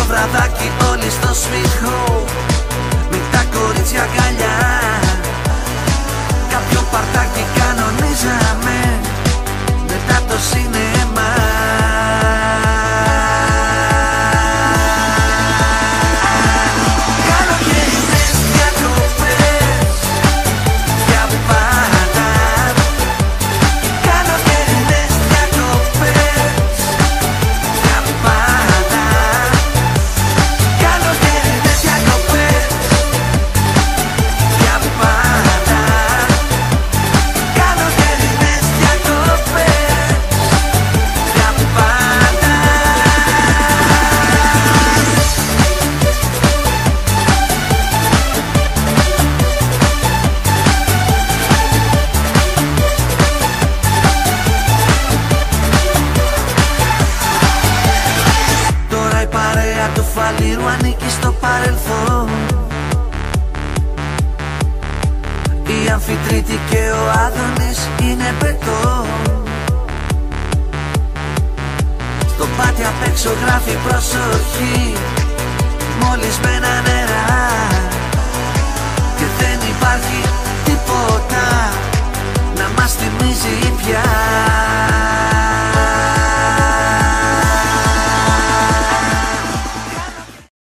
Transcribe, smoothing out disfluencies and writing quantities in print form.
βραδάκι όλοι στο σφιχό, με τα κορίτσια αγκαλιά. Κάποιο παρτάκι κανονίζαμε μετά το σινεμά. Καλοκαιρινές διακοπές για πάντα. Καλοκαιρινές διακοπές για πάντα. Καλοκαιρινές διακοπές για πάντα. Καλοκαιρινές διακοπές για πάντα. Τώρα η παρέα του φαλήρου ανήκει στο παρελθόν. Η Αμφιτρίτη και ο Άδωνης είναι πετό. Στο πάτι απ' έξω γράφει προσοχή, μόλις με έναν